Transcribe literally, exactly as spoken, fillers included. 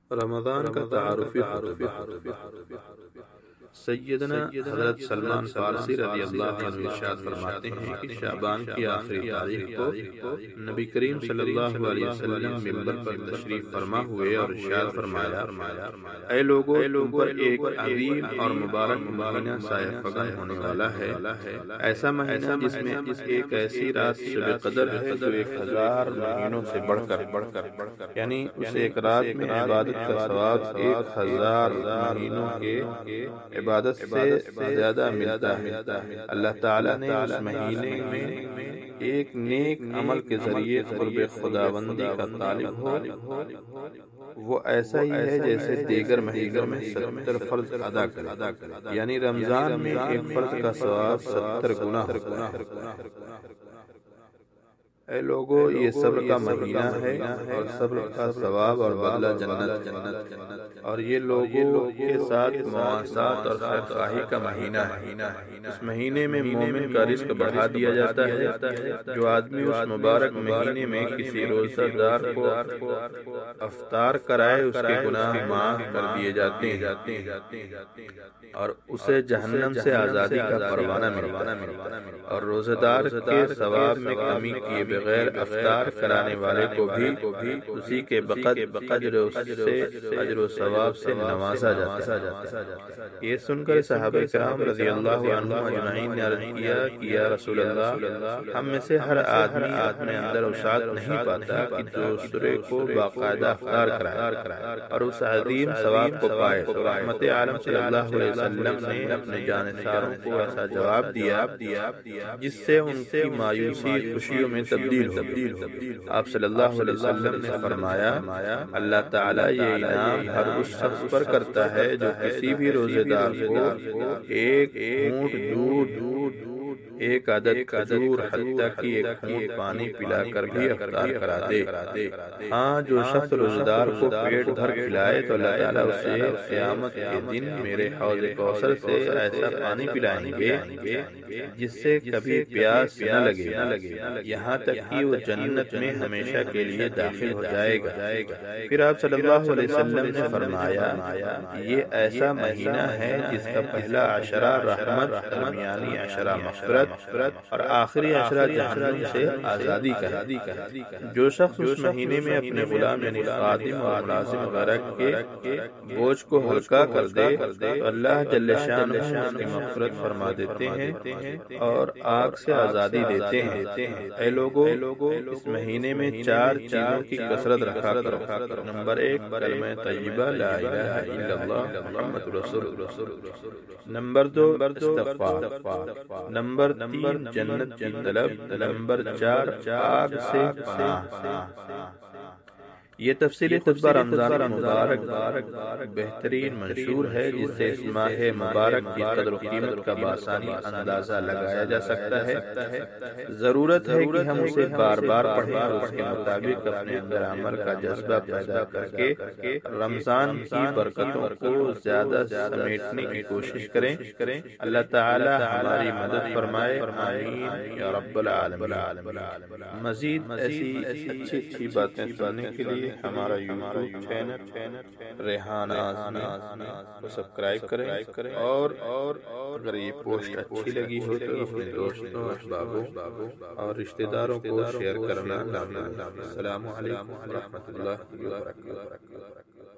رمضان کا تعارفی خطبہ۔ سیدنا حضرت سلمان فارسی رضی اللہ عنہ ارشاد فرماتے ہیں کہ شعبان کی آخری تاریخ کو نبی کریم صلی اللہ علیہ وسلم منبر پر تشریف فرما ہوئے اور ارشاد فرمایا، اے لوگو، تم پر ایک عظیم اور مبارک مہینہ سایہ فگن ہونے والا ہے، ایسا مہینہ جس میں ایک ایسی رات شب قدر ہے جو ایک ہزار مہینوں سے بڑھ کر بڑھ کر یعنی اس ایک رات میں عبادت کا ثواب ایک ہزار مہینوں کے عبادت سے زیادہ ملتا ہے۔ اللہ تعالیٰ نے اس مہینے میں ایک نیک عمل کے ذریعے قرب خداوندی کا طالب ہو، وہ ایسا ہی ہے جیسے دیگر مہینوں میں ستر فرض ادا کرے، یعنی رمضان میں ایک فرض کا ثواب ستر گنا ہوتا ہے۔ اے لوگو، یہ صبر کا مہینہ ہے اور صبر کا ثواب اور بدلہ جنت جنت اور یہ لوگوں کے ساتھ مواصلات اور خیرخواہی کا مہینہ ہے۔ اس مہینے میں مومن کا رزق بڑھا دیا جاتا ہے۔ جو آدمی اس مبارک مہینے میں کسی روزہ دار کو افطار کرائے اس کے گناہ معاف کر دیے جاتے ہیں اور اسے جہنم سے آزادی کا پروانہ ملتا ہے، اور روزہ دار کے ثواب میں کمی کیے بغیر افطار کرانے والے کو بھی اسی کے بقدر اجر و ثواب سے نوازا جاتا ہے۔ یہ سن کر صحابہ کرام رضی اللہ عنہم اجمعین نے عرض کیا کہ یا رسول اللہ، ہم میں سے ہر آدمی اپنے اندر وسعت نہیں پاتا کہ دوسرے کو باقاعدہ افطار کرائے اور اس عظیم ثواب کو پائے۔ تو رحمت عالم صلی اللہ علیہ وسلم نے اپنے جانثاروں کو ایسا جواب دیا جس سے ان کی مایوسی خوشیوں میں تبدیل ہو۔ آپ صلی اللہ علیہ وسلم نے فرمایا، اللہ تعالیٰ یہ انعام ہر اس شخص پر کرتا ہے جو کسی بھی روزے دار کو ایک گھونٹ دودھ، ایک عدد کھجور، حتیٰ کہ ایک گھونٹ پانی پلا کر بھی افطار کرا دے۔ ہاں، جو شخص روزے دار کو پیٹ بھر کھلائے تو اللہ تعالیٰ اسے قیامت کے دن میرے حوض کوثر سے ایسا پانی پلائیں گے جس سے کبھی پیاس نہ لگے، یہاں تک کہ وہ جنت میں ہمیشہ کے لیے داخل ہو جائے گا۔ پھر آپ صلی اللہ علیہ وسلم نے فرمایا، یہ ایسا مہینہ ہے جس کا پہلا عشرہ رحمت، درمیانی عشرہ مغفرت اور آخری عشرہ جہنم سے آزادی کا ہے۔ جو شخص اس مہینے میں اپنے غلام یعنی خادم اور ملازم وغیرہ کے بوجھ کو ہلکا کر دے تو اللہ جل شانہ اس کی مغفرت فرما دیتے ہیں اور آگ سے آزادی دیتے ہیں۔ اے لوگو، اس مہینے میں چار چیزوں کی کثرت رکھا کرو۔ نمبر ایک، کلمہ طیبہ لا الہ الا اللہ محمد رسول اللہ۔ نمبر دو، استغفار۔ نمبر تین، جنت کی طلب۔ نمبر چار، آگ سے پناہ۔ یہ تفصیلی خطبہ رمضان مبارک بہترین منشور ہے جس سے اس ماہ مبارک کی قدر و قیمت کا بآسانی اندازہ لگایا جا سکتا ہے۔ ضرورت ہے کہ ہم اسے بار بار پڑھیں اور اس کے مطابق اپنے اندر عمل کا جذبہ پیدا کر کے رمضان کی برکتوں کو زیادہ سمیٹنے کی کوشش کریں۔ اللہ تعالی ہماری مدد فرمائے، آمین یا رب العالمین۔ مزید ایسی اچھی اچھی باتیں سننے کے لیے ہمارا یوٹیوب چینل ریحان آزمی کو سبسکرائب کریں اور اگر یہ پوسٹ اچھی لگی ہو تو اپنے دوستوں، احبابوں اور رشتہ داروں کو شیئر کرنا نہ بھولیں۔ السلام علیکم ورحمۃ اللہ وبرکاتہ۔